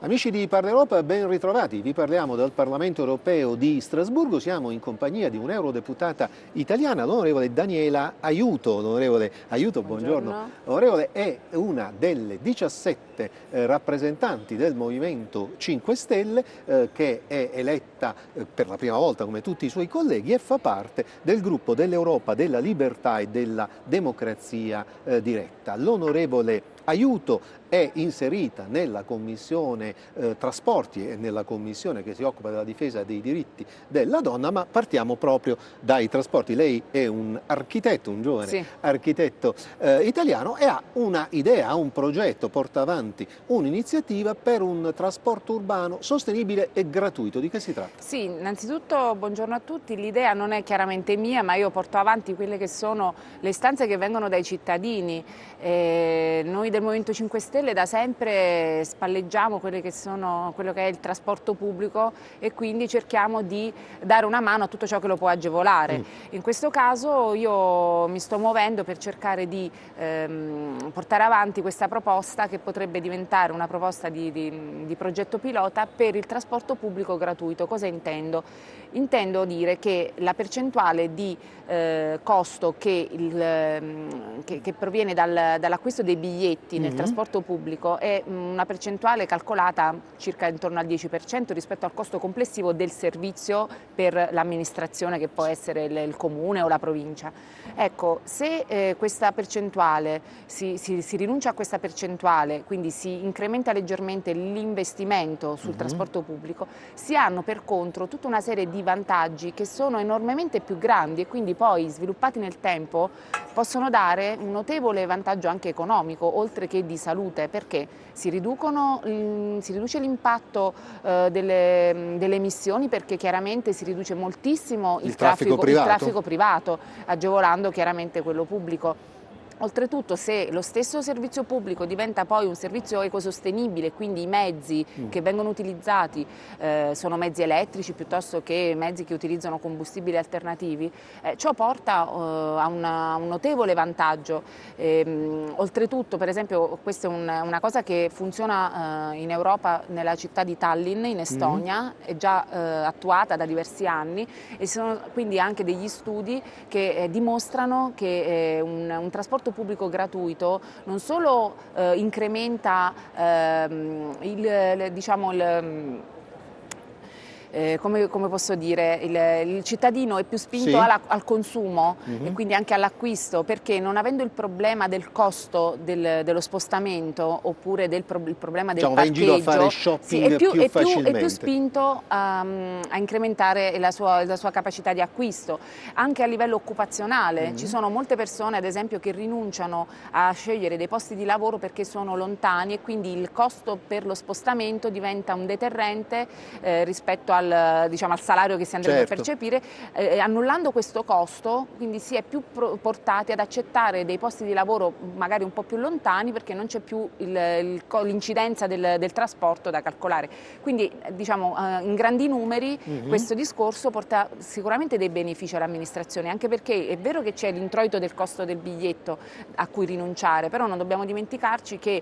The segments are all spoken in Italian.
Amici di Parla Europa, ben ritrovati. Vi parliamo dal Parlamento Europeo di Strasburgo. Siamo in compagnia di un'eurodeputata italiana, l'onorevole Daniela Aiuto. L'onorevole Aiuto, buongiorno. L'onorevole è una delle 17 rappresentanti del Movimento 5 Stelle che è eletta per la prima volta come tutti i suoi colleghi e fa parte del gruppo dell'Europa, della libertà e della democrazia diretta. L'onorevole Aiuto è inserita nella Commissione Trasporti e nella Commissione che si occupa della difesa dei diritti della donna, ma partiamo proprio dai trasporti. Lei è un architetto, un giovane architetto italiano e ha una idea, ha un progetto, porta avanti un'iniziativa per un trasporto urbano sostenibile e gratuito. Di che si tratta? Sì, innanzitutto buongiorno a tutti. L'idea non è chiaramente mia, ma io porto avanti quelle che sono le istanze che vengono dai cittadini. Noi del Movimento 5 Stelle da sempre spalleggiamo quello che è il trasporto pubblico e quindi cerchiamo di dare una mano a tutto ciò che lo può agevolare. In questo caso io mi sto muovendo per cercare di portare avanti questa proposta che potrebbe diventare una proposta di progetto pilota per il trasporto pubblico gratuito. Cosa intendo? Intendo dire che la percentuale di costo che proviene dall'acquisto dei biglietti nel trasporto pubblico è una percentuale calcolata circa intorno al 10% rispetto al costo complessivo del servizio per l'amministrazione, che può essere il comune o la provincia. Ecco, se questa percentuale si rinuncia a questa percentuale, quindi si incrementa leggermente l'investimento sul trasporto pubblico, si hanno per contro tutta una serie di vantaggi che sono enormemente più grandi e quindi poi sviluppati nel tempo possono dare un notevole vantaggio anche economico, oltre che di salute, perché si riduce l'impatto delle emissioni, perché chiaramente si riduce moltissimo il traffico privato, agevolando chiaramente quello pubblico. Oltretutto, se lo stesso servizio pubblico diventa poi un servizio ecosostenibile, quindi i mezzi che vengono utilizzati sono mezzi elettrici piuttosto che mezzi che utilizzano combustibili alternativi, ciò porta a un notevole vantaggio. Oltretutto, per esempio, questa è una cosa che funziona in Europa, nella città di Tallinn, in Estonia, è già attuata da diversi anni e sono quindi anche degli studi che dimostrano che un trasporto pubblico gratuito non solo incrementa come posso dire, il cittadino è più spinto al consumo e quindi anche all'acquisto, perché non avendo il problema del costo dello spostamento oppure il problema del parcheggio, va in giro a fare shopping più facilmente. È più spinto a incrementare la sua capacità di acquisto. Anche a livello occupazionale ci sono molte persone, ad esempio, che rinunciano a scegliere dei posti di lavoro perché sono lontani e quindi il costo per lo spostamento diventa un deterrente rispetto al salario che si andrebbe a percepire, annullando questo costo, quindi si è più portati ad accettare dei posti di lavoro magari un po' più lontani, perché non c'è più l'incidenza del trasporto da calcolare. Quindi in grandi numeri questo discorso porta sicuramente dei benefici all'amministrazione, anche perché è vero che c'è l'introito del costo del biglietto a cui rinunciare, però non dobbiamo dimenticarci che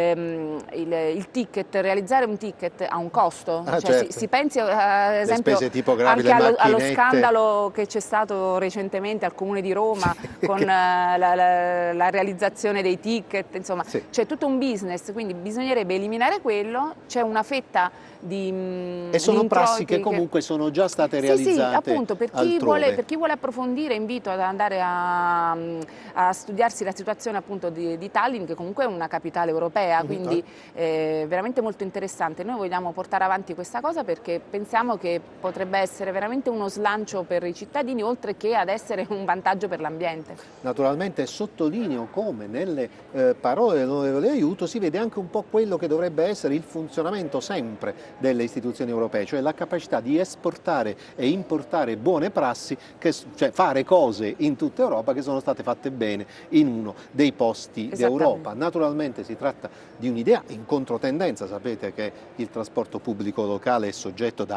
realizzare un ticket ha un costo, si pensi ad esempio anche allo scandalo che c'è stato recentemente al Comune di Roma con la realizzazione dei ticket, insomma c'è tutto un business, quindi bisognerebbe eliminare quello. C'è una fetta e sono prassi che comunque sono già state realizzate appunto, per chi vuole approfondire invito ad andare a studiarsi la situazione appunto di Tallinn, che comunque è una capitale europea, quindi veramente molto interessante. Noi vogliamo portare avanti questa cosa perché pensiamo che potrebbe essere veramente uno slancio per i cittadini, oltre che ad essere un vantaggio per l'ambiente. Naturalmente sottolineo come nelle parole dell'onorevole Aiuto si vede anche un po' quello che dovrebbe essere il funzionamento sempre delle istituzioni europee, cioè la capacità di esportare e importare buone prassi, cioè fare cose in tutta Europa che sono state fatte bene in uno dei posti d'Europa. Naturalmente si tratta di un'idea in controtendenza, sapete che il trasporto pubblico locale è soggetto da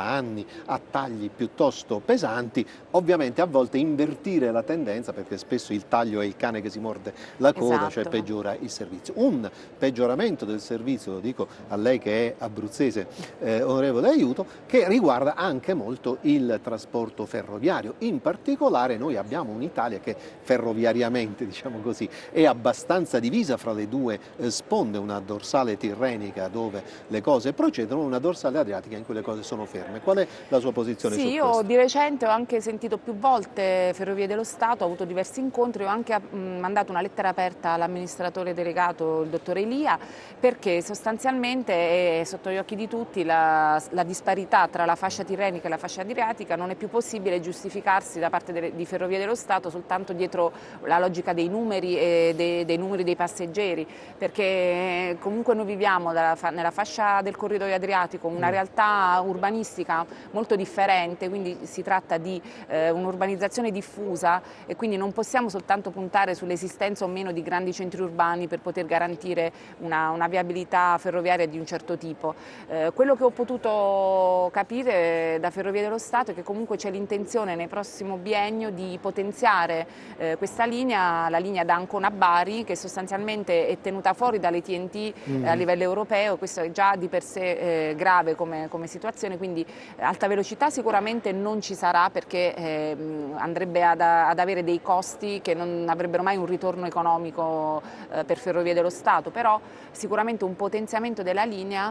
anni a tagli piuttosto pesanti, ovviamente a volte invertire la tendenza, perché spesso il taglio è il cane che si morde la coda, cioè peggiora il servizio. Un peggioramento del servizio, lo dico a lei che è abruzzese, onorevole Aiuto, che riguarda anche molto il trasporto ferroviario. In particolare noi abbiamo un'Italia che ferroviariamente, diciamo così, è abbastanza divisa fra le due sponde, una dorsale tirrenica dove le cose procedono, una dorsale adriatica in cui le cose sono ferme. Qual è la sua posizione su questo? Io di recente ho anche sentito più volte Ferrovie dello Stato, ho avuto diversi incontri, ho anche mandato una lettera aperta all'amministratore delegato, il dottor Elia, perché sostanzialmente è sotto gli occhi di tutti la disparità tra la fascia tirrenica e la fascia adriatica. Non è più possibile giustificarsi da parte di Ferrovie dello Stato soltanto dietro la logica dei numeri e dei numeri dei passeggeri, perché comunque noi viviamo nella fascia del corridoio adriatico una realtà urbanistica molto differente, quindi si tratta di un'urbanizzazione diffusa e quindi non possiamo soltanto puntare sull'esistenza o meno di grandi centri urbani per poter garantire una viabilità ferroviaria di un certo tipo. Quello che ho potuto capire da Ferrovie dello Stato è che comunque c'è l'intenzione nel prossimo biennio di potenziare questa linea, la linea da Ancona a Bari, che sostanzialmente è tenuta fuori dalle TNT a livello europeo. Questo è già di per sé grave come situazione, quindi alta velocità sicuramente non ci sarà, perché andrebbe ad avere dei costi che non avrebbero mai un ritorno economico per Ferrovie dello Stato, però sicuramente un potenziamento della linea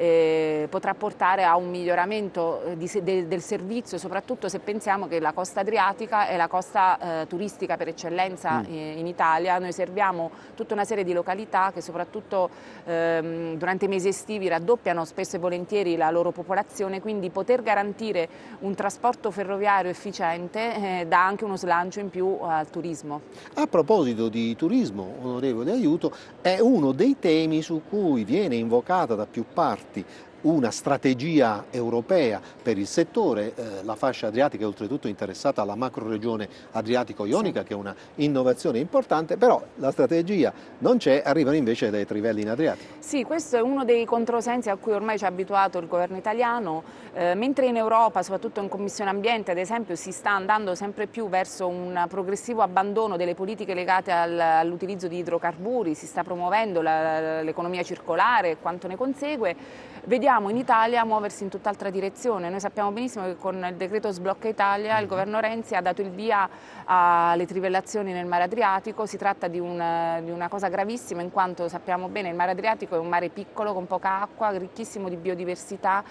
potrà portare a un miglioramento del servizio, soprattutto se pensiamo che la costa adriatica è la costa turistica per eccellenza in Italia. Noi serviamo tutta una serie di località che soprattutto durante i mesi estivi raddoppiano spesso e volentieri la loro popolazione, quindi poter garantire un trasporto ferroviario efficiente dà anche uno slancio in più al turismo. A proposito di turismo, onorevole Aiuto, è uno dei temi su cui viene invocata da più parti una strategia europea per il settore. La fascia adriatica è oltretutto interessata alla macroregione adriatico-ionica, che è una innovazione importante, però la strategia non c'è, arrivano invece dai trivelli in Adriatico. Sì, questo è uno dei controsensi a cui ormai ci ha abituato il governo italiano, mentre in Europa, soprattutto in Commissione Ambiente ad esempio, si sta andando sempre più verso un progressivo abbandono delle politiche legate all'utilizzo di idrocarburi, si sta promuovendo l'economia circolare e quanto ne consegue. Vediamo in Italia muoversi in tutt'altra direzione. Noi sappiamo benissimo che con il decreto Sblocca Italia il governo Renzi ha dato il via alle trivellazioni nel mare Adriatico. Si tratta di una cosa gravissima, in quanto sappiamo bene il mare Adriatico è un mare piccolo con poca acqua, ricchissimo di biodiversità.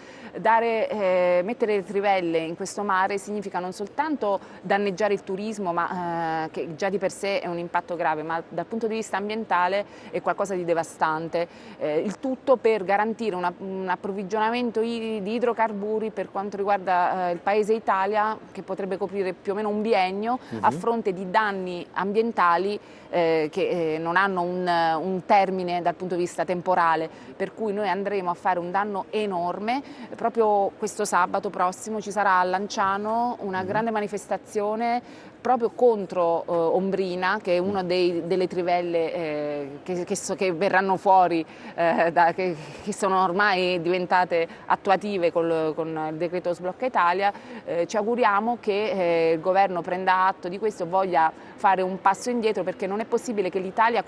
Mettere le trivelle in questo mare significa non soltanto danneggiare il turismo, che già di per sé è un impatto grave, ma dal punto di vista ambientale è qualcosa di devastante. Il tutto per garantire un approvvigionamento di idrocarburi per quanto riguarda il paese Italia, che potrebbe coprire più o meno un biennio, a fronte di danni ambientali che non hanno un termine dal punto di vista temporale, per cui noi andremo a fare un danno enorme. Proprio questo sabato prossimo ci sarà a Lanciano una grande manifestazione proprio contro Ombrina, che è una delle trivelle che verranno fuori, che sono ormai diventate attuative con il decreto Sblocca Italia. Ci auguriamo che il governo prenda atto di questo e voglia fare un passo indietro, perché non è possibile che in Italia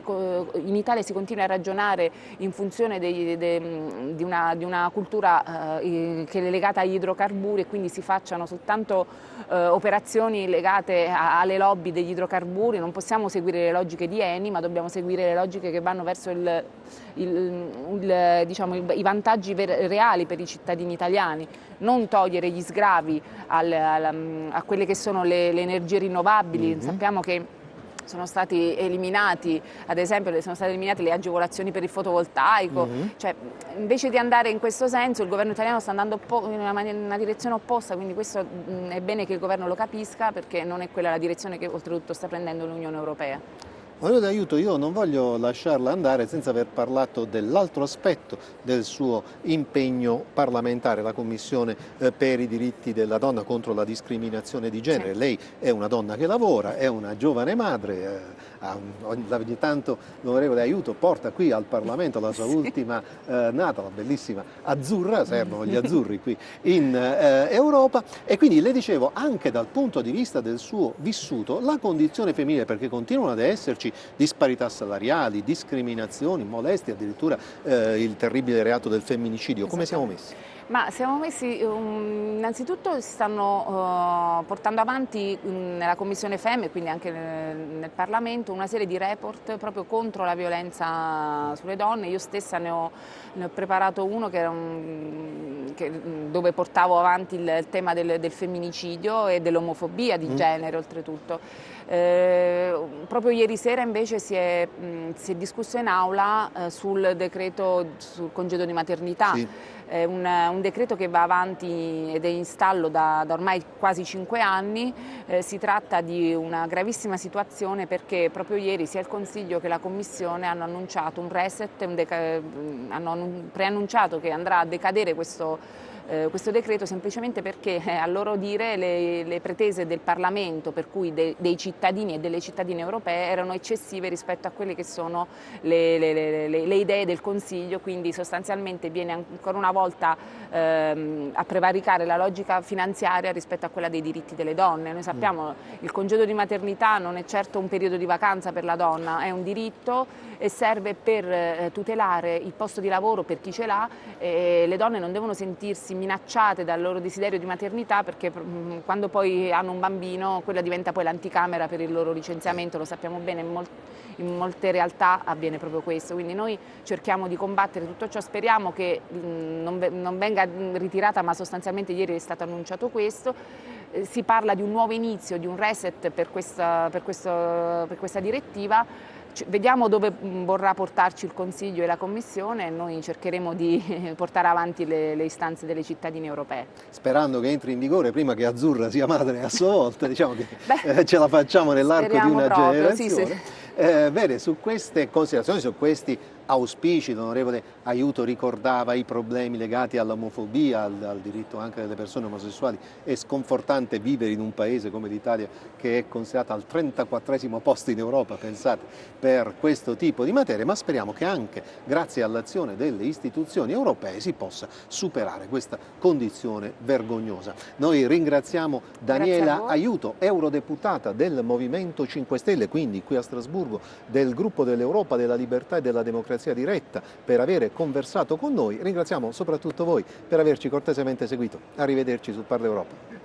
si continui a ragionare in funzione di una cultura che è legata agli idrocarburi, e quindi si facciano soltanto operazioni legate alle lobby degli idrocarburi. Non possiamo seguire le logiche di Eni, ma dobbiamo seguire le logiche che vanno verso i vantaggi reali per i cittadini italiani, non togliere gli sgravi a quelle che sono le energie rinnovabili. Sappiamo che sono stati eliminati, ad esempio, le agevolazioni per il fotovoltaico. Cioè, invece di andare in questo senso, il governo italiano sta andando in una direzione opposta, quindi questo è bene che il governo lo capisca, perché non è quella la direzione che oltretutto sta prendendo l'Unione Europea. Onorevole Aiuto, io non voglio lasciarla andare senza aver parlato dell'altro aspetto del suo impegno parlamentare, la Commissione per i diritti della donna contro la discriminazione di genere. Sì. Lei è una donna che lavora, è una giovane madre, ogni tanto l'onorevole Aiuto porta qui al Parlamento la sua ultima nata, la bellissima Azzurra, servono gli azzurri qui in Europa, e quindi le dicevo anche dal punto di vista del suo vissuto la condizione femminile, perché continuano ad esserci disparità salariali, discriminazioni, molestie, addirittura il terribile reato del femminicidio. Come siamo messi? Ma siamo messi, innanzitutto si stanno portando avanti nella Commissione FEM e quindi anche nel Parlamento una serie di report proprio contro la violenza sulle donne. Io stessa ne ho preparato uno dove portavo avanti il tema del femminicidio e dell'omofobia di genere oltretutto. Proprio ieri sera invece si è discusso in aula sul decreto sul congedo di maternità. Sì. È un decreto che va avanti ed è in stallo da ormai quasi 5 anni. Si tratta di una gravissima situazione perché proprio ieri sia il Consiglio che la Commissione hanno annunciato un reset, hanno preannunciato che andrà a decadere questo decreto semplicemente perché a loro dire le pretese del Parlamento, per cui dei cittadini e delle cittadine europee, erano eccessive rispetto a quelle che sono le idee del Consiglio, quindi sostanzialmente viene ancora una volta a prevaricare la logica finanziaria rispetto a quella dei diritti delle donne. Noi sappiamo il congedo di maternità non è certo un periodo di vacanza per la donna, è un diritto e serve per tutelare il posto di lavoro per chi ce l'ha. Le donne non devono sentirsi minacciate dal loro desiderio di maternità, perché quando poi hanno un bambino quella diventa poi l'anticamera per il loro licenziamento, lo sappiamo bene, in molte realtà avviene proprio questo, quindi noi cerchiamo di combattere tutto ciò, speriamo che non venga ritirata, ma sostanzialmente ieri è stato annunciato questo. Si parla di un nuovo inizio, di un reset per questa direttiva. Vediamo dove vorrà portarci il Consiglio e la Commissione e noi cercheremo di portare avanti le istanze delle cittadine europee. Sperando che entri in vigore prima che Azzurra sia madre a sua volta, diciamo che ce la facciamo nell'arco di una generazione. Sì. Bene, su queste considerazioni, su questi auspici, l'onorevole Aiuto ricordava i problemi legati all'omofobia, al diritto anche delle persone omosessuali. È sconfortante vivere in un paese come l'Italia, che è considerata al 34esimo posto in Europa, pensate, per questo tipo di materie, ma speriamo che anche grazie all'azione delle istituzioni europee si possa superare questa condizione vergognosa. Noi ringraziamo Daniela Aiuto, eurodeputata del Movimento 5 Stelle, quindi qui a Strasburgo, del gruppo dell'Europa, della Libertà e della Democrazia Diretta, per avere conversato con noi. Ringraziamo soprattutto voi per averci cortesemente seguito. Arrivederci su Parla Europa.